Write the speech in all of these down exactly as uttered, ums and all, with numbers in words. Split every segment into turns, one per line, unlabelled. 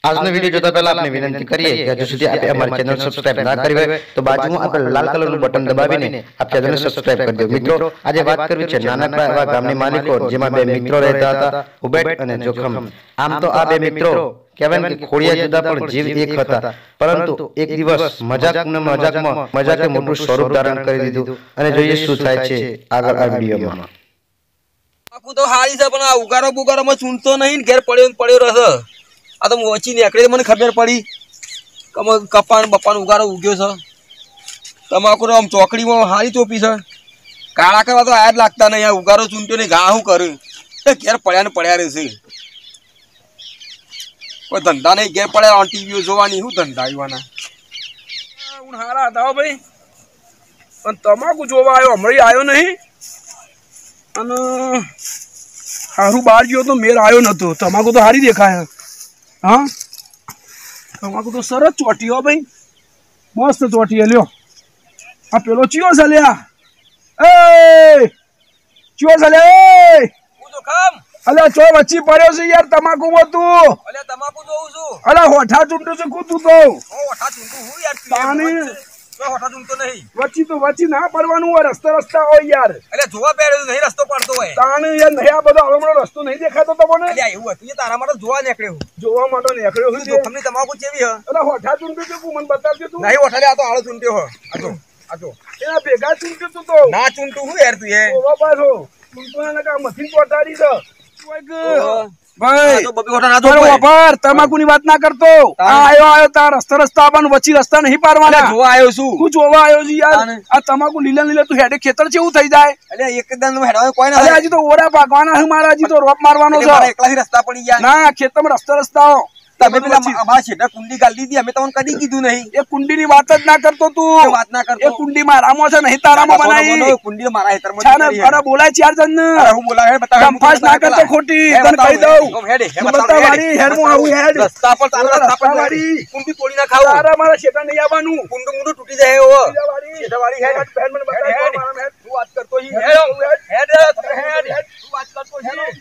આજનો વિડિયો જોતા પહેલા આપણે વિનંતી કરીએ કે હજુ સુધી આપે અમારી ચેનલ સબસ્ક્રાઇબ ના કરી હોય તો બાજુમાં આપેલ લાલ કલરનું બટન દબાવીને આપ ચેનલને સબસ્ક્રાઇબ કરી દો। મિત્રો આજે વાત કરવી છે નાનકડા એવા ગામની માલિકો જેમાં બે મિત્રો રહેતા હતા, ઉબેટ અને જોખમ। આમ તો આ બે મિત્રો કહેવાય કે ખોડિયા જુદા પણ જીવ એક હતા, પરંતુ એક દિવસ મજાકના મજાકમાં મજાકે મોટું સ્વરૂપ ધારણ કરી દીધું અને જોઈએ શું થાય છે આગળ આ વિડિયોમાં।
આખું તો હારી છે પણ આ ઉગારો બુગારોમાં ચૂંટતો નહીં, ઘેર પડ્યો ને પડ્યો રહે। આ તો ઓછી નીકળે મને ખબર પડી કપાન બપાન ઉગારો ઉગ્યો છે। તમાકુ આમ ચોકડીમાં હારી ચોપી છે, કાળા કરવા તો આયા જ લાગતા નહીં। આ ઉગારો ચૂંટ્યો ને ઘા શું કરે, ઘેર પડ્યા ને પડ્યા રહેશે। કોઈ ધંધા નહીં, ઘેર પડ્યા ટીવીઓ જોવાની શું ધંધા આવવાના। હું હારા હતા ભાઈ, પણ તમાકુ જોવા આવ્યો હમણાં આવ્યો નહીં, અને સારું બહાર ગયો તો મેર આવ્યો નતો। તમાકુ તો હારી દેખાય। हाँ તમાકુ તો સરસ ચોટી હો ભાઈ, મસ્ત ચોટી। લ્યો આ પેલો ચિયો છે લ્યા, એ ચિયો છે લે, હું તો કામ અલ્યા ચો વચ્ચી પડ્યો છે યાર તમાકુ માં તું। અલ્યા તમાકુ જોઉં છું, અલ્યા હોઠા ચૂંટું છું કુ તું તો હોઠા ચૂંટું હું યાર પાણી હોઠા ચૂંટતો નહીં, વચ્ચી તો વચ્ચી ના પડવાનું હોય, રસ્તા રસ્તા હોય યાર। અલ્યા જોવા પેડ્યો નહીં, રસ્તો પડતો હોય તાણે યાર નહીં। આ બધો હમણાં રસ્તો નહીં દેખાતો તમને? અલ્યા એવું હતું તારા માટે જોવા નીકળ્યો, જોવા માટે નીકળ્યો હું જોખમની તમાકુ કેવી હ? અલ્યા હોઠા ચૂંટું છું મને બતાવજો તું। નહીં હોઠા આ તો આળો ચૂંટ્યો હ, આ તો આ તો એના ભેગા ચૂંટ્યો તું તો ના ચૂંટું હું યાર તું એ ઓવા પાછો ચૂંટવાના ને કા મથીન પોટાડી છે ભાઈ। તો બબી હોઠા ના જો પર તમાકુની વાત ના કરતો। આ આયો આયો તાર રસ્તા રસ્તા આવવાનું, વચ્ચી રસ્તા નહીં પારવાના। જોવા આવ્યો છું, તું જોવા આવ્યો છે યાર। આ તમાકુ લીલા લીલા તું હેડે ખેતર જેવું થઈ જાય। અલ્યા એકદમ હેડવા કોઈ ના, હજી તો ઓરા ભાગવાના છે મારા, હજી તો રોપ મારવાનો છે। એકલાથી રસ્તા પડી ગયા ના, ખેતરમાં રસ્તા રસ્તા તમે પેલા અમારા છેડા કુંડી ગાલી દીધી, અમે તમને કદી કીધું નહીં। એ કુંડી ની વાત જ ના કરતો તું, વાત ના કરતો। એ કુંડી મારામાં છે નહીં તારામાં બનાવી, કુંડી મારા હેતરમાં છે। અરે બોલાય ચાર જણ ને, અરે હું બોલાય બતાવ, કંફાસ ના કરતો ખોટી, તને કહી દઉં હેડ હે બતાવ વાડી હેડ હું આવું હેડ રસ્તા પર તારા રસ્તા પર વાડી કુંડી તોડી ના ખાવ। તારા મારા છેડા નહીં આવવાનું, કુંડું મુંડું તૂટી જાય ઓ છેડા વાડી હેડ બેન મને બતાવ મારા હેડ તું વાત કરતો હી હેડ હેડ હેડ તું વાત કરતો હી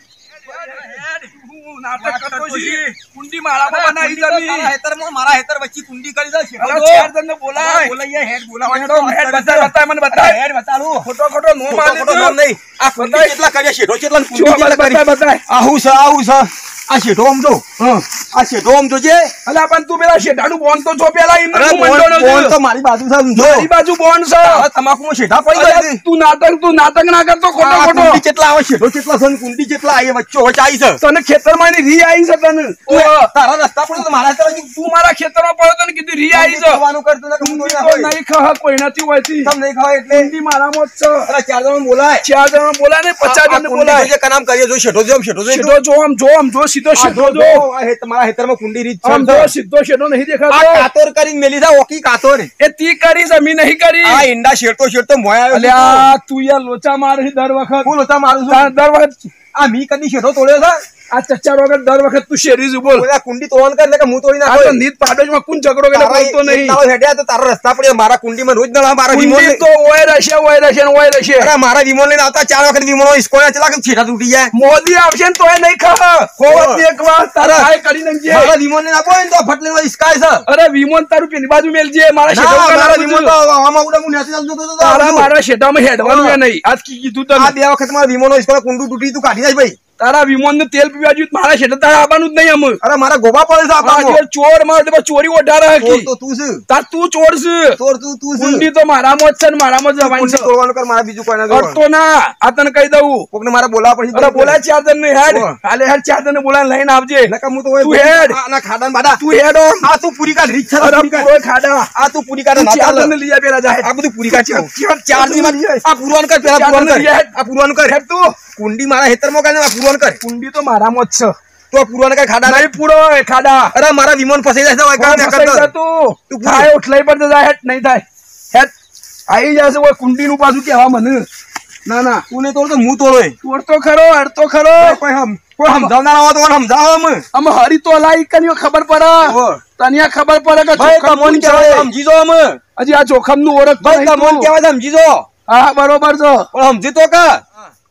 નાટક કરતો છી। કુંડી માળામાં બનાવી જમી તારા હેતરમાં, મારા હેતર વચ્ચે કુંડી કરી દે છે। ચાર જણને બોલાય બોલાય હેડ બોલાવ હેડ બતા બતા મને બતા હેડ બતાડું, ખોટો ખોટો નો માર ખોટો નામ નહીં। આ કુંડી કેટલા કર્યા શેઠો કેટલા કુંડી કેટલા કરી બતા આહુ છે આહુ છે આ શેઠો આમ જો આ શેઠો આમ જોજે। અલા પણ તું પેલા શેઠાનું બોન તો જો પેલા એમ બોન તો મારી બાજુ છે, જો મારી બાજુ બોન છે। તમાકુમાં શેઠા પડી જાય, તું નાટક તું નાટક ના કરતો ખોટો ખોટો। કુંડી કેટલા આવે શેઠો કેટલા છે, કુંડી કેટલા આવે વચ્ચે વચ્ચે આવી છે। તને ખેતરમાં ની રી આવી છે, તને તારા રસ્તા પર તો મારા તરફ તું મારા ખેતરમાં પડ્યો તને કીધું રી આવી છે। કરવાનું કરતો નહીં ખા કોઈ નથી હોયતી, તમ નહીં ખાવ એટલે કુંડી મારામાં જ છે। અરે ચાર જણ બોલાય, ચાર જણ બોલાય ને પચાસ જણ બોલાય। જે કામ કરીએ જો શેઠો જો શેઠો જો શેઠો જો આમ જો આમ જો સીધો શેઠો જો આ હે તમારા હેતરમાં કુંડી રીત છે, આમ જો સીધો શેઠો નહીં દેખાતો। આ કાતર કરીને મેલી દા ઓકી કાતર એ તી કરી જમી નહીં કરી। આ ઈંડા શેઠો શેઠો મોય આવ્યો। અલ્યા તું યાર લોચા મારે દર વખત, હું લોચા મારું છું દર વખત। આ મી કદી શેઠો તોડ્યો છે? આ ચચ્ચા વગર દર વખત તું શેરી જ બોલ, ઓલા કુંડી તોડન કર એટલે કે હું તોડી નાખો। આ નીત પાડોજમાં કોણ ઝઘડો કે બોલતો નહીં, તારો હેડ્યા તો તારો રસ્તા પડ્યો, મારા કુંડીમાં રોજ દળા મારા વિમોન તો ઓય રહેશે ઓય રહેશે ઓય રહેશે। અરે મારા વિમોન લઈને આવતા ચાર વખત વિમોનો ઇસ્કોના ચલા કે છેટા તૂટી જાય। મોદી આવશે ને તોય નહીં ખા ખોવત એક વાર તારા ખાય કરી નંજે। મારા વિમોન લઈને આપો ને તો ફટલે ઇસ્કાય છે। અરે વિમોન તારું પેલી બાજુ મેલજે, મારા શેઠા મારા વિમોન તો આમાં ઉડા હું નથી ચાલતો તો તારા મારા શેઠામાં હેડવાનું નહીં। આજ કી કીધું તને આ બે વખત મારા વિમોનો ઇસ્કોના કુંડું તૂટી તું કાઢી જાય ભાઈ। તારા વિમોન ને તેલ પીવા જોઈએ મારા શેઠ તારા આવવાનું જ નહીં અમે। અરે મારા ગોબા પડે છે આપણા ચોર માર દે ચોરી ઓઢારે હકી તો તું છે તાર તું ચોર છે, ચોર તું તું છે। કુંડી તો મારામાં જ છે ને મારામાં જ જવાની છે, તોડવાનું કર મારા બીજું કોઈ ના કરતો ના। આ તને કહી દઉં કોકને મારા બોલાવા પછી, અરે બોલાય ચાર જણ ને હેડ હાલે હેડ ચાર જણ ને બોલાય લઈને આવજે નકા હું તો તું હેડ ના ખાડા બાડા તું હેડ આ તું પૂરી કાઢ રીત છે પૂરી ખાડા આ તું પૂરી કાઢ ના ચાર જણ લઈ આ પેલા જાય આ બધું પૂરી કાઢ ચાર જણ આ પૂરવાન કર પેલા પૂરવાન કર આ પૂરવાન કર હેડ તું કુંડી મારા હેતરમાં કાને આ પૂરવાન કર। કુંડી તો મારામાં જ છે તો પૂરવાન કર ખાડા નહીં પૂરો ખાડા। અરે મારા વિમોન ફસાઈ જાય છે કામ ના કરતો તું તું થાય ઉઠલાઈ પર જાય હેડ નહીં થાય હેડ આવી જશે ઓય કુંડી નું પાછું કેવા મને ના ના તું ને તોડ તો હું તોડોય તોડતો ખરો હડતો ખરો કોઈ હમ કોઈ સમજાવનાર આવો તો સમજાવો અમે અમે હરી તો લાઈ કન્યો ખબર પડે તને ખબર પડે કે ભાઈ તમોન કહેવાય સમજી જો અમે હજી આ જોખમ નું ઓળખ ભાઈ તમોન કહેવાય સમજી જો હા બરોબર છો પણ સમજી તો કે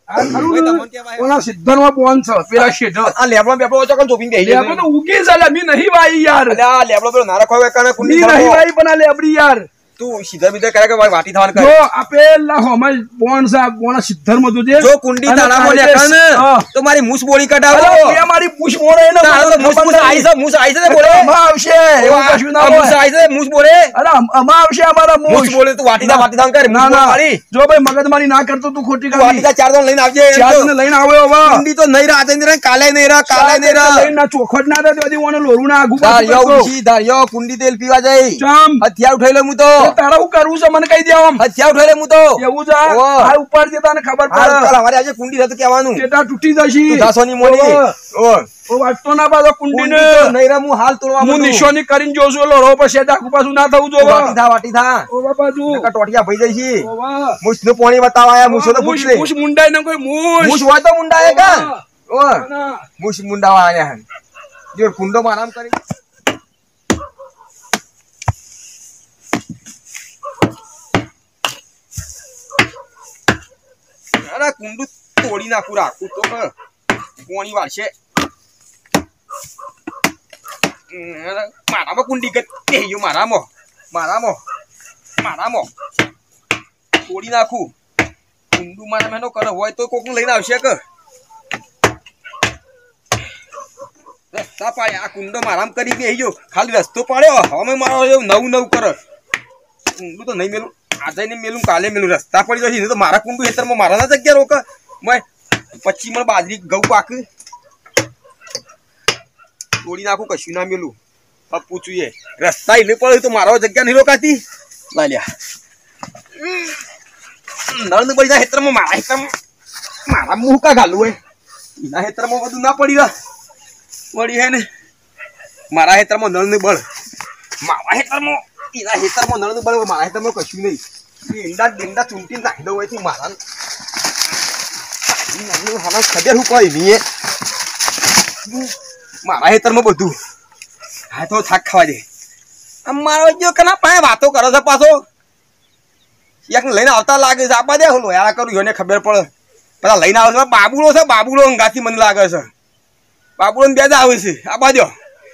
આ ખરું ઓલા સિદ્ધરમાં બોન છે પેલા શેઠ
આ લેબડો બેબડો ઓછો કમ ચોપીને બેહી
લેબડો તો ઉગી છે લે મી નહીં વાઈ યાર
અલે આ લેબડો પેલો નારા ખોવે કાને કુંડી
મી નહીં વાઈ પણ આ લેબડી યાર
તું સીધા બીધા કરે કે વાટી થવાનું કરે
જો આપેલા હોમલ બોન છે બોન સિદ્ધરમાં તો જે
જો કુંડી તાળામાં લેખા ને તો મારી મૂછ બોળી કઢાવો
એ મારી પૂછ મોળે ને
તાળો તો મૂછ મૂછ આઈ છે મૂછ આઈ છે બોલે
અમા આવશે એવું કશું ના
મૂછ આઈ છે મૂછ બોલે
અરે અમા આવશે અમારા
મૂછ બોલે તું વાટી દા વાટી દા કર
ના ના જો ભાઈ મગજમારી ના કરતો તું ખોટી કરી
વાટી દા ચાર દોન લઈને આવજે
ચાર દોન લઈને આવ્યો હવે
કુંડી તો નહીં રાતે નહીં રે કાલે નહીં રે કાલે નહીં રે
લઈને ના ચોખટ ના દે તો ઓને લોરું ના આગુ
ધારિયો ઉછી ધારિયો કુંડી તેલ પીવા જાય
ચમ
હથિયાર ઉઠાઈ લે હું તો
તારા હું કરું છે મને કહી દે આમ
હથિયાર ઉઠાઈ લે હું તો
એવું છે આ ઉપર જતા ને ખબર પડે
કાલ અમારે આજે કુંડી હતું કહેવાનું
કેટા તૂટી જશે
દાસોની મોડી ઓ
ઓ વાટતો ના પાછો કુંડીને
નહીં રે હું હાલ તોડવા
હું નિશાની કરીને જોઉં છું લડો પછી ડાકુ પાછું ના થવું જો
વાટી થા વાટી થા
ઓ બાપા તું
નકા ટોટિયા ભઈ જાય છે
ઓ વાહ
મુછ નું પાણી બતાવા આયા મુછો તો પૂછ લે
મુશ મુંડાઈ ને કોઈ મુશ
મુછ હોય તો મુંડાય કા ઓ મુછ મુંડાવા આયા જો કુંડો માં આરામ કરી અરે કુંડું તોડી નાખું રાખું તો પાણી વાળશે મારામાં કુંડી ગઈ ગયું મારામાં મારામાં મારામાં તોડી નાખું કુંડું મારા મેનો કરે હોય તો કોક લઈને આવશે કે રસ્તા પાડે આ કુંડો મારામ કરી બેહી ગયો ખાલી રસ્તો પાડ્યો હવે મારો એવું નવું નવું કરે કુંડું તો નહીં મેલું આજે નહીં મેલું કાલે મેલું રસ્તા પડી જશે તો મારા કુંડું હેતરમાં મારા ના જગ્યા રોક મેં પચી મણ બાજરી ઘઉં પાક તોડી નાખું કશું ના મેલું હવે પૂછું એ રસ્તા એને પડે તો મારો જગ્યા નહીં રોકાતી લાલ્યા નળ ને પડી હેતરમાં મારા હેતરમાં મારા મુકા ઘાલું હોય એના હેતરમાં બધું ના પડી રહ્યા વળી હે ને મારા હેતરમાં નળ ને બળ મારા હેતરમાં એના હેતરમાં નળ ને બળ મારા હેતરમાં કશું નહીં ઈંડા ડીંડા ચૂંટીને નાખી દઉં હોય મારા ખબર હું કોઈ નહીં મારા હેતરમાં બધું હા તો થાક ખાવા દે મારો જો કના પાસે વાતો કરો છો પાછો એક લઈને આવતા લાગે છે આપા દે લોયાળા કરું એને ખબર પડે પેલા લઈને આવે છે બાબુલો છે બાબુલો અંગાથી મને લાગે છે બાબુલો ને બે જ આવે છે આપા દો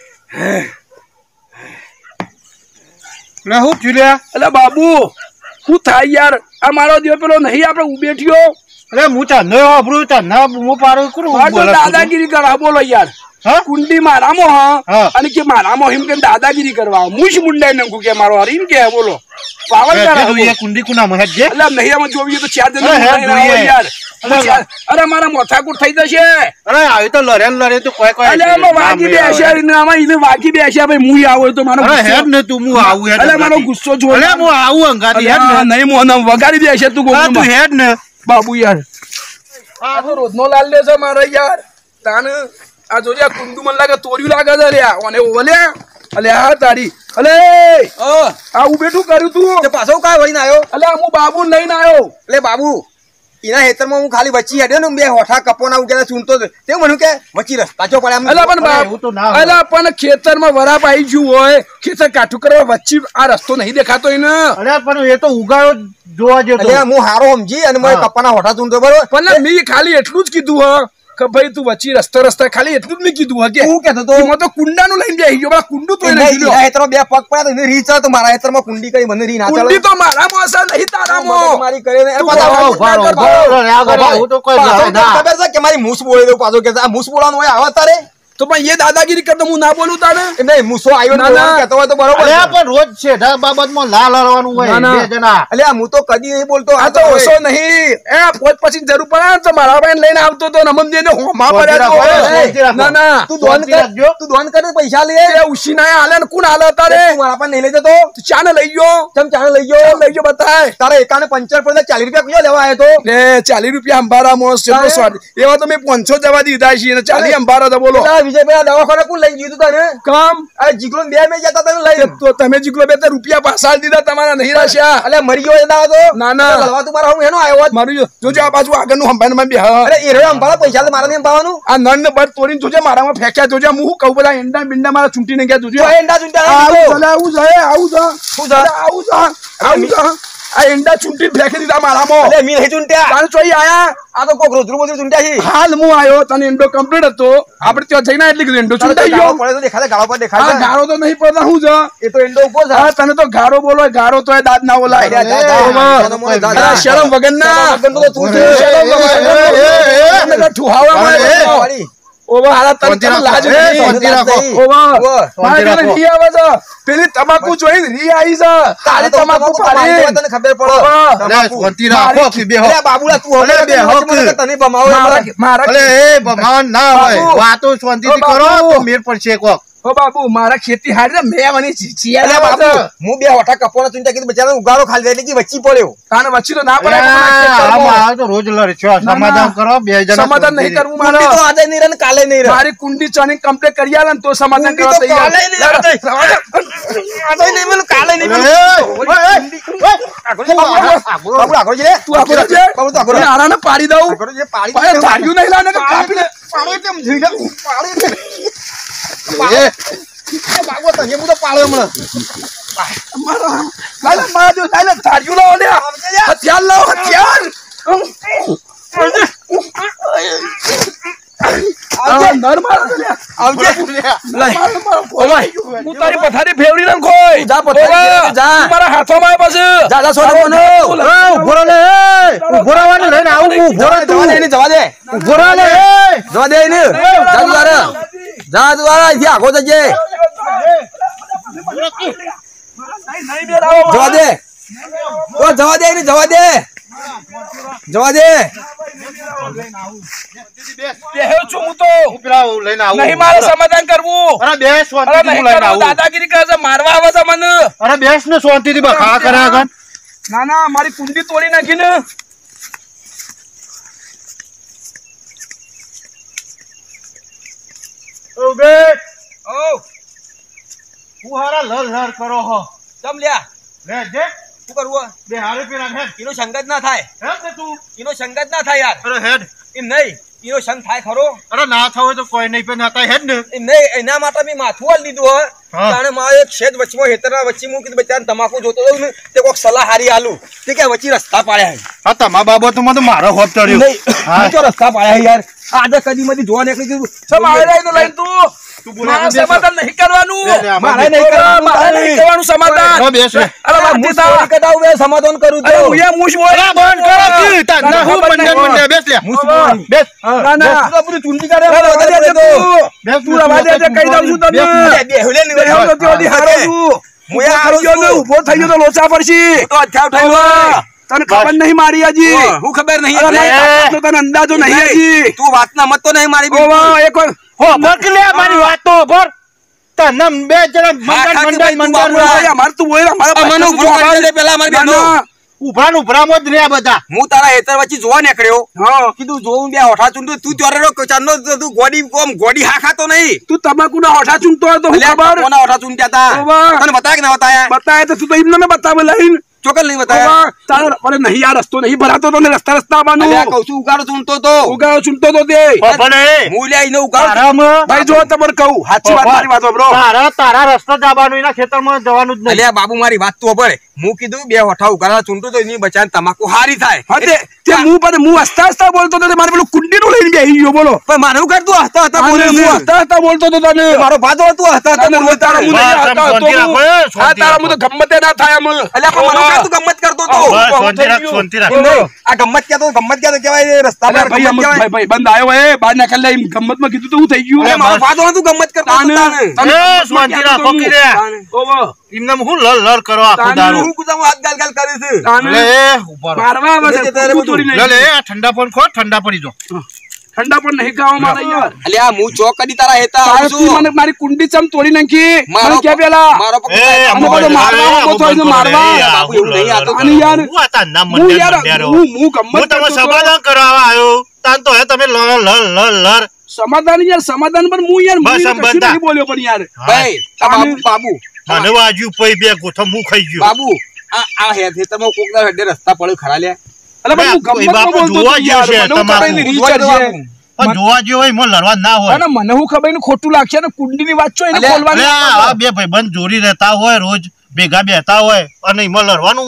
હું ચૂલ્યા એટલે બાબુ શું થાય યાર આ મારો દિયો પેલો નહીં આપડે ઉભેઠ્યો
અરે હું ચાંદો વાપરું ચાંદા હું પારો કરું
દાદાગીરી કરા બોલો યાર કુંડી મારામો હા અને કે મારામો એમ કે દાદાગીરી કરવા મુશ મુંડાઈ નાખું કે મારો હરીમ કે બોલો પાવર
કુંડી કુના મહેજ છે
એટલે નહીં જોવી તો ચાર યાર અરે મારા મોથાકૂટ થઈ જશે
અરે આવી તો લરે લરે તો કોઈ કોઈ
અલે આમાં વાગી બેસ્યા આમાં એને વાગી બેસ્યા ભાઈ હું આવું તો મારો
હેડ ને તું હું આવું હેડ
અલે મારો ગુસ્સો જો
અલે હું આવું અંગાતી હેડ ને
નહીં મોના વગાડી બેસ્યા તું ગોમ
તું હેડ ને
બાબુ યાર આ તો રોજનો લાલ લે છે મારા યાર તાને આ જોજે આ કુંડુ મને લાગે તોર્યું લાગે છે લ્યા ઓને ઓલ્યા અલે આ તારી અલે આ હું બેઠું કર્યું તું
તે પાછો કાય વળીને આવ્યો
અલે હું બાબુ લઈને આવ્યો
એટલે બાબુ એના હેતરમાં હું ખાલી વચ્ચી હેડ્યો ને બે હોઠા કપોના ઉગેલા ચૂંટતો તે મને કે વચ્ચી રસ્તા ચો પડે
અલે પણ બાબુ અલે પણ ખેતરમાં વરાપ આવી ગયું હોય ખેતર કાઠું કરવા વચ્ચે આ રસ્તો નહીં દેખાતો એને
અલે પણ એ તો ઉગાડો જોવા જેતો
એટલે હું હારો સમજી અને મને કપાના હોઠા ચૂંટતો બરોબર
પણ મેં ખાલી એટલું જ કીધું હ કે ભાઈ તું વચ્ચે રસ્તો રસ્તા ખાલી એટલું જ મેં કીધું હકે
હું કહેતો તો
એમાં તો કુંડાનું લઈને બેસી ગયો કુંડું તો
એના હેતરમાં બે પગ પડ્યા તો રીચ તો મારા હેતરમાં કુંડી કરી મને રી ના ચાલે
કુંડી તો મારા મોસા નહીં તારામાં
મારી કરે ને
હું તો કોઈ
ખબર છે કે મારી મૂસ બોલે દઉં પાછો કે આ મૂસ બોલવાનું હોય આવા તારે
તો પણ એ દાદાગીરી કરતો હું ના બોલું તાને
એમ નહીં મૂસો આવ્યો ને કહેતો હોય તો બરોબર
અલે પણ રોજ છે ઢા બાબતમાં લાલ હરવાનું હોય બે જણા
અલે હું તો કદી નહીં બોલતો
આ તો ઓછો નહીં એ પોત પછી જરૂર પડે તો મારા ભાઈ લઈને આવતો તો નમન ને હોમા પડ્યા ના ના
તું દોન કર તું દોન કર પૈસા લે
એ ઉશી ના આલે ને કોણ આલે તારે
મારા પાસે નહીં લઈ જતો
તું ચાને લઈ ગયો
તમ ચાને લઈ ગયો
લઈ ગયો બતાય
તારે એકાને પંચર પર ચાલીસ રૂપિયા કયો લેવા આવ્યો તો
લે ચાલીસ રૂપિયા અંબારા મોસ છે સ્વાદ એવા તો મેં પાંચસો જવા દીધા છે ને ચાલી અંબારા તો બોલો
વિજયભાઈ દવાખાને કોણ લઈ ગયું તને
કામ
અરે જીગલો બે મે જતા તને લઈ
તો તમે જીગલો બે રૂપિયા પાછા દીધા તમારા નહીં રાશ્યા
અલે મરી ગયો એના તો
ના ના
લવા તું મારા હું એનો આવ્યો
મારું જોજો આ બાજુ આગળનું હંભાનમાં બે
અરે એ રે અંબાળા પૈસા તો મારા ને પાવાનું
આ નન ને બળ તોડીને જોજે મારામાં ફેંક્યા જોજે હું કહું બધા એંડા બિંડા મારા ચૂંટીને ગયા જોજે
એંડા ચૂંટા
આવું ચલે આવું જાય આવું જા
શું જા
આવું જા આવું જા આ એંડા ચૂંટી ફેંકી દીધા મારામાં
અરે મી નહીં ચૂંટ્યા
તાણ ચોઈ આયા
આ તો કોક રોજરું બધું ચૂંટ્યા છે
હાલ હું આયો તને એંડો કમ્પ્લીટ હતો આપણે ત્યાં જઈને એટલે કીધું એંડો ચૂંટાઈ ગયો
પડે તો દેખાડે ગાળો પર
આ
દેખાય
ગારો તો નહીં પડતા હું જ
એ તો એંડો ઉભો છે
હા તને તો ગારો બોલો ગારો તો દાદ ના બોલાય દાદા શરમ વગર ના
તું છે
શરમ વગર ઠુહાવા મળે ઓવા હાલા તને લાજ
શાંતિ રાખો
ઓવા મારે રી આવે છે પેલી તમાકુ જોઈ રી આવી છે તારી તમાકુ પાડી
તને ખબર પડે
શાંતિ રાખો બેહો
અરે બાબુલા તું હવે બેહો તને બમાવો
મારા
અલે એ ભગવાન ના હોય વાતો શાંતિથી કરો તો મેર પડશે કોક
ઓ બાબુ મારા ખેતી હારી મેં મને ચીચિયા
અરે બાબુ હું બે હોઠા કપોના ચૂંટા કીધું બચારા ઉગારો ખાલી એટલે કે વચ્ચી પડ્યો
તાને વચ્ચી તો ના પડે
આમાં તો રોજ લડશો સમાધાન કરો બે જણા
સમાધાન નહીં કરવું મારે
તો આજે નહીં રહે ને કાલે નહીં રહે
મારી કુંડી ચાની કમ્પ્લીટ કરી આલે ને તો સમાધાન
કુંડી
કરવા
તો
તૈયાર
કાલે નહીં રહે આજે નહીં મેલું કાલે નહીં મેલું બાબુ આગળ જે
તું આગળ છે
બાબુ તો આગળ
આરાને પાડી દઉં
આગળ જે પાડી
પાડે ધાર્યું નહીં લાને કે કાપી લે
પાડો કેમ જઈને પાડી એ બાબુ તો હું તો પાડ્યો હમણાં
મારા લાલે મારા જો લાલે ધાર્યું લાવો લે હથિયાર લાવો હથિયાર આવજે નર માર લે
આવજે
હું તારી પથારી ફેવડી નાખો જા પથારી જા મારા હાથોમાં આવે પછી જા જા સોનો
ઉભો રહે લે ઉભો રહેવાને લઈને આવું ઉભો રહે
જવા દે એને જવા દે
ઉભો રહે લે
જવા દે એને જા દ્વારા જા દ્વારા ઇથી આગો જજે જવા દે ઓ જવા દે એને જવા દે જવા દે
બેહ્યો છું હું તો
પેલા લઈને આવું
નહીં મારે સમાધાન કરવું
અરે બેસ
અરે
શાંતિથી
નહીં
લઈને
કરવું
આવું
દાદાગીરી કરે છે મારવા આવે છે મને
અરે બેસ ને શાંતિથી બખા કરે આગળ
ના ના મારી કુંડી તોડી નાખી ને
ઓ બે
ઓ
હું હારા લલ લલ કરો હો
ચમ લ્યા
લે જે
શું કરવું
બે હારે પેલા હે
એનો સંગત ના થાય
હે તે તું
એનો સંગત ના થાય યાર
અરે હેડ
એમ નહીં એનો સંગ થાય ખરો
અરે ના થાવ તો કોઈ નહીં પણ હતા હેડ ને
એમ નહીં એના માટે મેં માથું આલી દીધું હોય
હા.
તાણે મારે એક શેડ વચમાં હેતરના વચ્ચે હું કીધું બચારાને તમાકુ જોતો હોઉં ને તે કોઈક સલાહ હારી આલું તે કે વચ્ચે રસ્તા પાડ્યા
હા તમારા બાબતમાં તો મારો હોપ ચડ્યો
નહીં હું તો રસ્તા પાડ્યા યાર આજે કદી મધી જોવા નીકળી ગયું
સમ આવે રહી તો લઈને તું
તું બોલે
મારે
બેસ.
સમાધાન નહીં કરવાનું
લે, લે, આમાં
મારે નહીં કરવાનું
મારે નહીં કરવાનું સમાધાન
હો બેસ લે.
અરે
હું
વાતી
ચોરી કટાવું બે સમાધાન કરું
અરે
તો
હું યા મુશ બોલ
બંધ કરો કી તાના હું બંધ બંધ બેસ લે
હું શું બોલું?
બેસ
ના ના
તું તો બધું ચૂંટી કરે
અરે
વધારે
રવા દે
પડે તો.
તું
બેસ
તું રવા દે તે કહી દઉં છું તમને
બે બેહુલે ને
બેહો તો ત્યાંથી હારો છું
હું યા હારો
થઈ ગયો ને
છું.
ઊભો થઈ ગયો તો લોચા પડશી
તો અથાવ થયો
ઓવા, તને ખબર નહીં મારી હજી
ઓહ, હું ખબર નહીં
અરે મારી
એટલે.
તાકાતનો તને અંદાજો નહીં હજી
તું વાતના મત તો નહીં મારી બિલકુલ.
ઓવા, એક વાર
હો મકલે મારી વાત તો ભર તને બે જણા મંડળ
ખાતી
મંડળ
ભાઈ તું
મંડળ
બાબુલા.
ઓય, અમાર તું બોલ અમારા
આ મને
પાછળ
ઉભરો
તું
કરી દે પેલા મારી
ના,
બહેનો.
ના.
ઉભરા ને ઉભરા માં જ રહ્યા બધા
હું તારા હેતર વચ્ચે જોવા નીકળ્યો
હા
કીધું જોઉં બે હોઠા ચૂંટું તું ત્યારે ચાંદનો તું ગોડી કોમ ગોડી હા ખાતો નહીં
તું તમાકુના હોઠા ચૂંટતો હોય તો હું
અલ્યા,
ખબર
કોના હોઠા ચૂંટ્યા તા
ઓવા.
તને બતાયા કે ના બતાયા
બતાય તો તું તો એમને મેં બતાવે લઈને
ચોકલ નહીં બતાયા
ઓવા, તારે અરે નહીં આ રસ્તો નહીં ભરાતો તો ને રસ્તા રસ્તા આવવાનું
અલ્યા, કહું છું ઉગાડો ચૂંટતો તો
ઉગાડો ચૂંટતો તો તે
ભલે
હું લ્યા ઈને ઉગાડો
તારામાં
ભાઈ જો તમને કહું સાચી વાત મારી વાત સાંભળો.
તારા તારા રસ્તો જવાનું એના ખેતરમાં જવાનું જ નહીં
અલ્યા બાબુ મારી વાત તો પડે હું કીધું બે હોઠા ઉગાડા ચૂંટું તો એની બચાને તમાકુ હારી થાય
હા તે તે હું પણ હું હસતા હસતા બોલતો તો તે મારે પેલું કુંડીનું લઈને બેસી ગયો બોલો
પણ મારે શું કરતું હસતા હતા
અને
બોલે
હું
છે.
હસતા હસતા બોલતો તો તને
મારો ભાતો હતું હસતા હતા
તને હું તારા મુંહ નહીં
બસ,
હસતા
શાંતિ
હતો
રાખો,
હું.
એ,
હા
શાંતિ
તારા
રાખો.
મુંહ તો ગમ્મતે ના થાય અમલ
અલ્યા પણ મને કાં તું ગમ્મત કરતો તો
બસ,
બહુ
શાંતિ
થઈ
રાખ
ગયું.
શાંતિ રાખ
એમ નહીં. આ ગમ્મત ક્યાં તો ગમ્મત ક્યાં તો કહેવાય એ રસ્તા પર
ભાઈ
ગમ્મત
ભાઈ
કહેવાય.
ભાઈ બંધ આવ્યો હે બહાર નીકળ લે ગમત માં કીધું તો હું થઈ ગયું
અલ્યા, મારો ભાતો નતું ગમ્મત કરતો હતો
તાને
તાને.
તને
એ,
ગમ્મતમાં
શાંતિ
કહેતો
રાખો
તો હું.
કીરે.
તાને.
ઓવો,
એમને હું લલ લલ કરો આખો
તાને
દારૂ
હું કુદામ હાથ ગાલ ગાલ કરે છે
તાને
લે એ ઉપર
મારવા આવે છે,
લે, તારે
તું
બધું.
તોડી
લે
નાખી.
લે આ ઠંડા પણ ખો ઠંડા પડી જો
ઠંડા પણ નહીં ખાવા મારે યાર
અલ્યા હું ચોક કરી તારા હેતા
તારે
આવું
તું
છું.
મને મારી કુંડી ચમ તોડી નાખી
મારો
મને કે પેલા
મારો પગ
એ
થાય.
અમે બધો મારવા આવો તો એને મારવા.
બાપુ એવું નહીં આ તો.
અને યાર
હું આ તાના
હું
મંડ્યા
યાર
મંડ્યા
હું
રહો.
હું ગમ્મત
હું તમે
કરતો હતો.
સમાધાન કરવા આવ્યો તાન તો હે તમે લલ લલ લલ લર
સમાધાન યાર સમાધાન પણ હું યાર
બસ,
હું
આમ
કશું
બંધા.
નહીં બોલ્યો પણ યાર
ભાઈ આ બાબુ બાબુ
મને વાજ્યું પઈ બે ગોથમ હું ખાઈ ગયો
બાબુ આ આ હેત હેતરમાં કોક ના હેડે રસ્તા પડે ખરા લ્યા.
અલે પણ હું
બાપુ, એ
ગમ્મતમાં
બાપુ
બોલતો
જોવા
હતો યાર.
જેવું છે
મને હું ખબર
તમારું.
નહીં,
જોવા
રીચર
દો
છે.
બાપુ.
પણ જોવા જેવો હોય મને લડવા ના હોય
અને મને હું ખબર નહીં ખોટું લાગશે ને કુંડીની વાત છો એને
અલે,
ખોલવાની
અરે આ બે ભાઈબંધ જોડી રહેતા હોય રોજ ભેગા બેહતા હોય અને એમાં લડવાનું હોય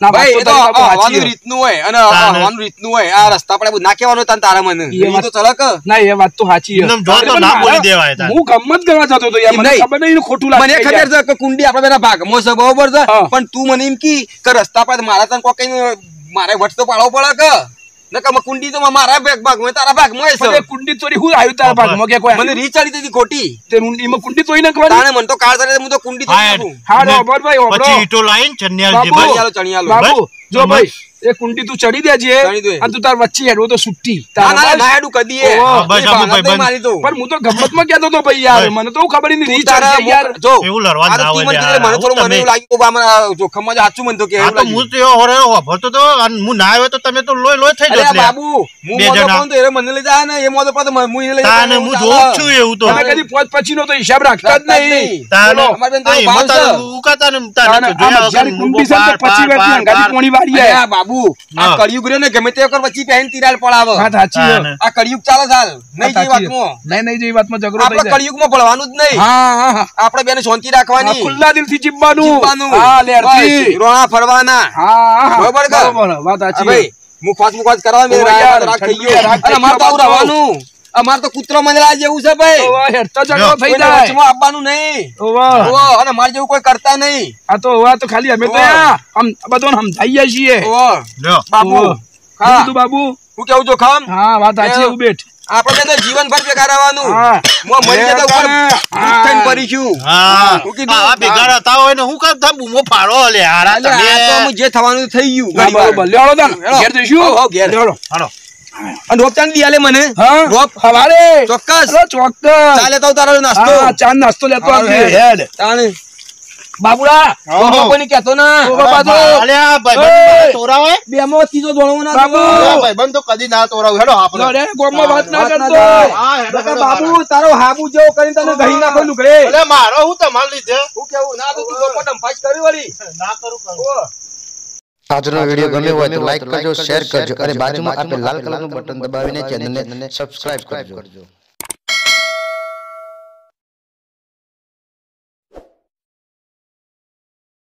ના
ભાઈ એ તો
વાત તો
હવાનું
સાચી
રીતનું હોય અને હવાનું રીતનું હોય આ રસ્તા પર ના કહેવાનું તાન તારા મને એ તો ચલક
ના એ વાત તો સાચી છે.
એમ જો તો ના બોલી દેવાય તાર.
હું ગમત કરવા જતો તો યાર, મને
નહીં.
ખબર નહીં ખોટું લાગે
મને ખબર છે કે કુંડી આપડા બેના ભાગમાં છે બરોબર છે
હા.
પણ તું મને એમ કી કે રસ્તા પર મારા તને કોઈ કઈ મારે વટ તો પાડવો પડે કે નકર કુંડી તો મારા ભાગ ભાગમાં તારા ભાગમાં
પણ એ કુંડી ચોરી હું આવ્યું તારા ભાગમાં કે કોઈ
મને રીચાડી દીધી ખોટી
તે એમાં કુંડી ચોરી નાખવાની.
તાણે મને તો કાર કરે હું તો કુંડી તો
હા,
નાખું.
હા ઓબર ભાઈ ઓબરો.
પછી ઈટો લાઈન ચન્યાલ જે
બાબુ.
ભાઈ
ચણિયાલો ચણિયાલો
બાબુ જો
બસ.
ભાઈ એ કુંડી તું ચડી દેજે
ચડી દે.
અને તું તાર વચ્ચે હેડવો તો સુટ્ટી
ના
તારા
ના
બસ.
ના હેડું કદીએ
ઓહો.
હા, બસ
એ
આમ
ભારત
ભાઈ
નહીં મારી તો
પણ હું તો ગમતમાં કહેતો તો ભાઈ યાર,
ભાઈ.
મને તો ખબર નહીં
તું
રીચ
તારા
આવી યાર.
જો
એવું લડવા
આ તો
ના
તી
હોય
મને
યાર.
કીધું, મને થોડું
હું
મને
તમે-
એવું લાગ્યું કે આમાં જોખમમાં જ સાચું મને તો કે
હા
એવું
તો
લાગ્યું.
હું તો એવો હોરે વાપરતો તો અને હું ના આવ્યો તો તમે તો લોહી લોહી થઈ
અરે
જત લે.
બાબુ હું
બે
મોટો
જણા.
પણ તો એ મને લઈ જાય ને એ મોટો પણ તો હું એને લઈ જાય
તાને હું જોઉં જ છું એવું તો.
તમે કદી પોચ પછીનો તો હિસાબ રાખતા જ
રાખતા જ
નહીં.
નહીં.
તાને
બોલો.
અમારે બેન તો
આ એમાં
ભાવ
તારે
છે.
ઉકાતા ને તાને
તાને
તો જોયા
આમ જ્યારે
વગર
કુંડી છે ને તો
પાર,
પછી
પાર,
વેચી અંગાથી
પાર.
પોણી વાળી
અરે
આય.
આ બાબુ આ
હા.
કળિયુગ રહ્યો ને ગમે તે વખત વચ્ચે પહેરીને તિરાડ પડાવે
વાત સાચી છે.
તાને.
આ કળિયુગ ચાલે ચાલ નહીં
વાત
જે
સાચી છે.
વાતમાં
નહીં નહીં જે વાતમાં ઝઘડો થઈ
આપણે
જાય.
કળિયુગમાં ભળવાનું જ નહીં
હા હા હા.
આપણે બેને શાંતિ
હા,
રાખવાની
ખુલ્લા દિલથી જીવવાનું.
જીવવાનું.
હા
બસ,
લેરથી.
રોણા ફરવાના
હા હા
બરોબર કે?
બરોબર વાત
હા
સાચી
ભાઈ મુખવાસ મુખવાસ કરવા મેં
ઓ
રાગ
યાર,
રાગ થઈ
ઠંડુ રાગ
ગયો
થઈ
અને અમારે તો
ગયો
આવું રહેવાનું અમારે તો કૂતરો મંદરા જેવું છે ભાઈ
ઓવા હેડતો ઝઘડો
જો,
થઈ
કોઈને
જાય.
વચમાં આપવાનું નહીં
ઓવા.
ઓવો, અને મારે જેવું કોઈ કરતા નહીં
આ તો ઓવા તો ખાલી અમે તો
ઓવા.
યા આમ બધોને સમજાઈએ છીએ.
ઓવો,
લ્યો.
બાબુ
ઓવા.
હા
કીધું બાબુ.
હું કેવું છો ખામ
હા વાત સાચી
એ-
એવું બેઠ.
આપણે તો જીવનભર ભેગા રહેવાનું
હા.
હું મરી જતા ઉપર
હા.
દુઃખ થઈને પડીશું
હા
હું કીધું?
આ ભેગા રહેતા હોય ને હું કરતા બૂમો ફાડો લે હારા
એટલે આ તો
તમે
હું જે થવાનું થઈ ગયું
હા,
ઘણી વાર.
બરોબર. લેવડો તાન.
હેડો.
ઘેર જઈશું.
હો, હો, ઘેર.
લેવડો.
હાલો
અને રોપ ચાંદ દિયાલે મને
હા
રોપ
હવારે.
ચોક્કસ
અરે ચોક્કસ.
ચાલે તો તારો નાસ્તો
હા ચા નાસ્તો લેતો
હારું,
આવજે.
હેડ.
હેડ.
તાણે
બાબુડા.
તો કોઈને કહેતો ના
ઓ બાબા જો.
અલ્યા ભાઈ
એ.
તોરાવે
બેમાં ત્રીજો ધોળવો ના
બાબુ.
જોવો.
ભાઈબંધ તો કદી ના તોરાવ હેડો આપણે
લો રે ગોમમાં વાત ના
વાત ના
કરતો.
જાય.
હા, હેડો,
નકર
હેડો,
બાબુ તારો હાબુ જેવો કરીને તને ગહી નાખો લુગડે
અલે મારો હું તમાર લીધે
હું કેવું ના તો તું લોકો ડંફાસ કરી વળી
ના કરું કરું
આજનો વિડીયો ગમ્યો હોય તો લાઈક કરજો, શેર કરજો અને બાજુમાં આપેલ લાલ કલરનું બટન દબાવીને ચેનલને સબસ્ક્રાઇબ કરજો.